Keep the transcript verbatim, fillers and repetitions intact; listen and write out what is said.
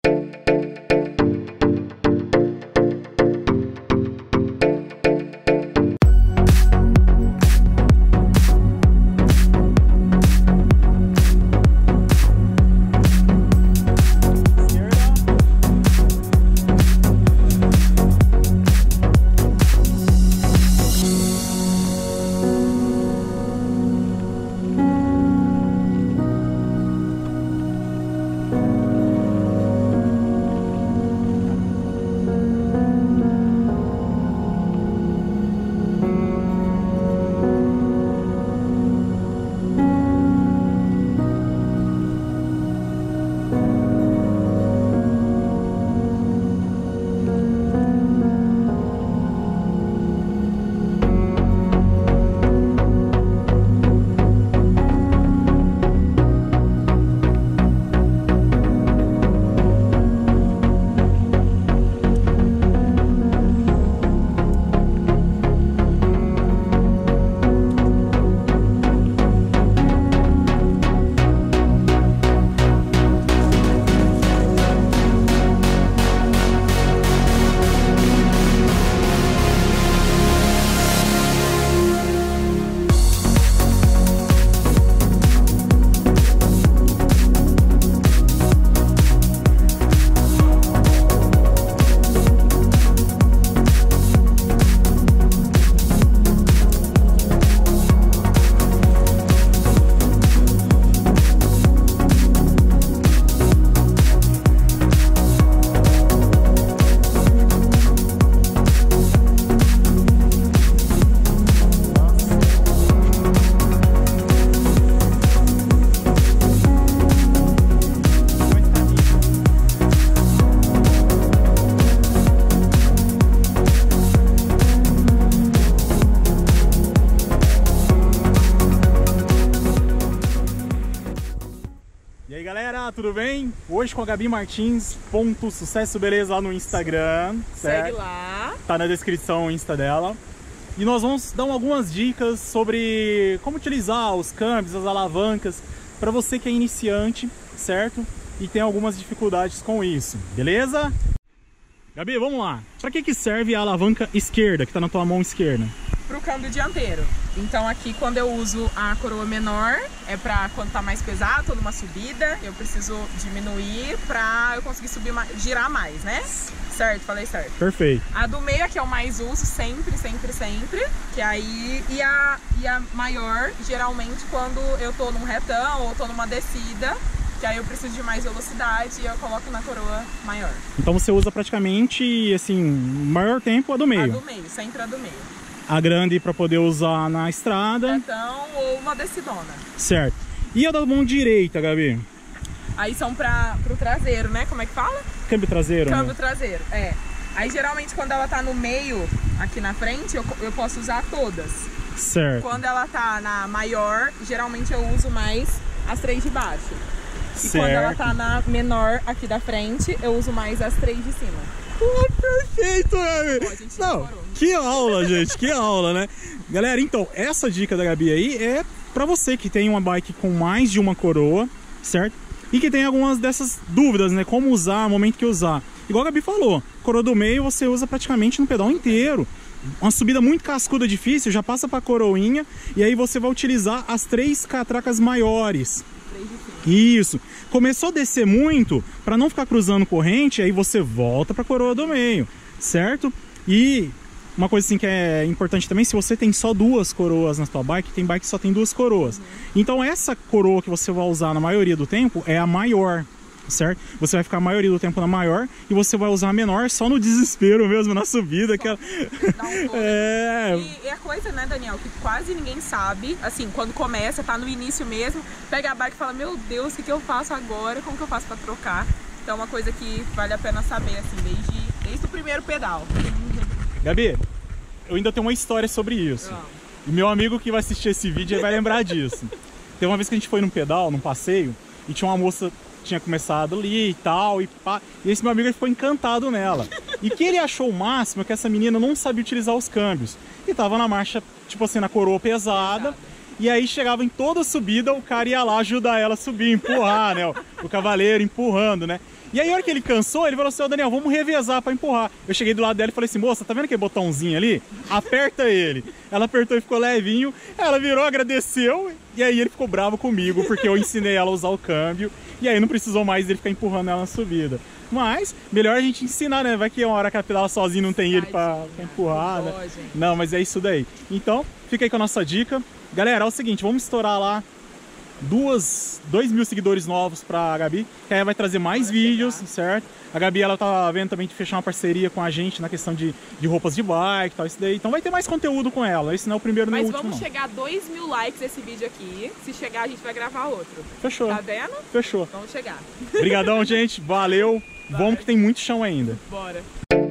E aí galera, tudo bem? Hoje com a Gabi Martins, ponto sucesso beleza lá no Instagram, certo? Segue lá. Tá na descrição o Insta dela. E nós vamos dar algumas dicas sobre como utilizar os câmbios, as alavancas, para você que é iniciante, certo? E tem algumas dificuldades com isso, beleza? Gabi, vamos lá. Para que que serve a alavanca esquerda, que tá na tua mão esquerda? Pro câmbio dianteiro. Então aqui quando eu uso a coroa menor, é pra quando tá mais pesado, tô numa subida, eu preciso diminuir pra eu conseguir subir, girar mais, né? Certo, falei certo. Perfeito. A do meio é que eu mais uso sempre, sempre, sempre. Que aí, e a, e a maior, geralmente quando eu tô num retão ou tô numa descida, que aí eu preciso de mais velocidade e eu coloco na coroa maior. Então você usa praticamente, assim, o maior tempo a do meio. A do meio, sempre a do meio. A grande para poder usar na estrada. Retão ou uma descidona. Certo. E a da mão direita, Gabi? Aí são para pro traseiro, né? Como é que fala? Câmbio traseiro. Câmbio né? traseiro, é. Aí geralmente quando ela tá no meio, aqui na frente, eu, eu posso usar todas. Certo. Quando ela tá na maior, geralmente eu uso mais as três de baixo. E certo. quando ela tá na menor, aqui da frente, eu uso mais as três de cima. Pô, perfeito, Gabi! Pô, a gente Não, decorou. que aula, gente, que aula, né? Galera, então, essa dica da Gabi aí é pra você que tem uma bike com mais de uma coroa, certo? E que tem algumas dessas dúvidas, né? Como usar, momento que usar. Igual a Gabi falou, coroa do meio você usa praticamente no pedal inteiro. Uma subida muito cascuda, difícil, já passa pra coroinha e aí você vai utilizar as três catracas maiores. Três de cima. Isso. Começou a descer muito, para não ficar cruzando corrente, aí você volta para a coroa do meio, certo? E uma coisa assim que é importante também, se você tem só duas coroas na sua bike, tem bike que só tem duas coroas. Uhum. Então essa coroa que você vai usar na maioria do tempo é a maior, certo? Você vai ficar a maioria do tempo na maior e você vai usar a menor só no desespero mesmo, na subida. Que ela... Dá um é... E, e a coisa, né, Daniel, que quase ninguém sabe, assim, quando começa, tá no início mesmo, pega a bike e fala, meu Deus, o que, que eu faço agora? Como que eu faço pra trocar? Então é uma coisa que vale a pena saber, assim, desde, desde o primeiro pedal. Gabi, eu ainda tenho uma história sobre isso. Não. E meu amigo que vai assistir esse vídeo vai lembrar disso. Tem uma vez que a gente foi num pedal, num passeio, e tinha uma moça tinha começado ali e tal, e pá, e esse meu amigo ele ficou encantado nela. E que ele achou o máximo é que essa menina não sabia utilizar os câmbios. E tava na marcha, tipo assim, na coroa pesada. pesada. E aí chegava em toda subida, o cara ia lá ajudar ela a subir, empurrar, né? O, o cavaleiro empurrando, né? E aí, a hora que ele cansou, ele falou assim, ô Daniel, vamos revezar pra empurrar. Eu cheguei do lado dela e falei assim, moça, tá vendo aquele botãozinho ali? Aperta ele. Ela apertou e ficou levinho. Ela virou, agradeceu. E aí ele ficou bravo comigo, porque eu ensinei ela a usar o câmbio. E aí não precisou mais ele ficar empurrando ela na subida. Mas, melhor a gente ensinar, né? Vai que uma hora que ela pedala sozinho não tem ele pra, pra empurrar, né? Não, mas é isso daí. Então, fica aí com a nossa dica. Galera, é o seguinte, vamos estourar lá duas, dois mil seguidores novos pra Gabi, que aí vai trazer mais Pode vídeos, chegar. certo? A Gabi, ela tá vendo também de fechar uma parceria com a gente na questão de, de roupas de bike e tal, isso daí. Então vai ter mais conteúdo com ela, esse não é o primeiro nem o último, Mas vamos não. chegar a dois mil likes esse vídeo aqui, se chegar a gente vai gravar outro. Fechou. Tá vendo? Fechou. Vamos chegar. Obrigadão, gente, valeu. Vai. Vamos que tem muito chão ainda. Bora.